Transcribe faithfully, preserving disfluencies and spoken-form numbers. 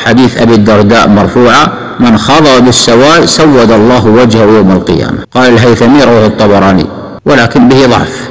حديث أبي الدرداء مرفوعا: من خضب بالسواد سود الله وجهه يوم القيامة. قال الهيثمي: رواه الطبراني ولكن به ضعف.